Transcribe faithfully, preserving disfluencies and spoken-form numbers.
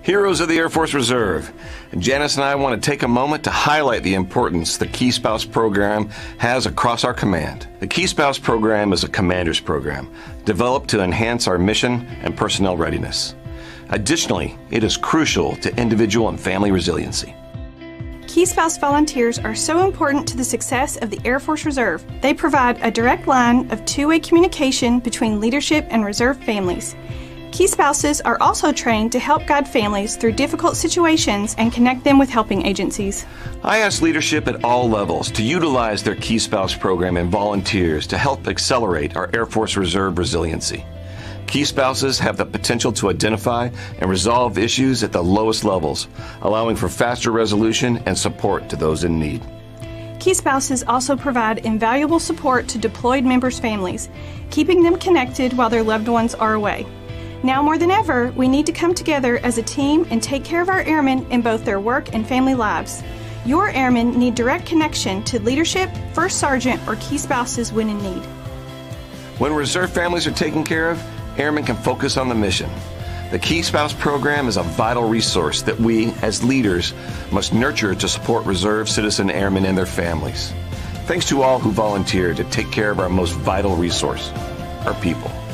Heroes of the Air Force Reserve. And Janis and I want to take a moment to highlight the importance the Key Spouse program has across our command. The Key Spouse program is a commander's program developed to enhance our mission and personnel readiness. Additionally, it is crucial to individual and family resiliency. Key Spouse volunteers are so important to the success of the Air Force Reserve. They provide a direct line of two-way communication between leadership and reserve families. Key Spouses are also trained to help guide families through difficult situations and connect them with helping agencies. I ask leadership at all levels to utilize their Key Spouse program and volunteers to help accelerate our Air Force Reserve resiliency. Key Spouses have the potential to identify and resolve issues at the lowest levels, allowing for faster resolution and support to those in need. Key Spouses also provide invaluable support to deployed members' families, keeping them connected while their loved ones are away. Now more than ever, we need to come together as a team and take care of our airmen in both their work and family lives. Your airmen need direct connection to leadership, First Sergeant, or Key Spouses when in need. When reserve families are taken care of, airmen can focus on the mission. The Key Spouse program is a vital resource that we, as leaders, must nurture to support Reserve Citizen Airmen and their families. Thanks to all who volunteer to take care of our most vital resource, our people.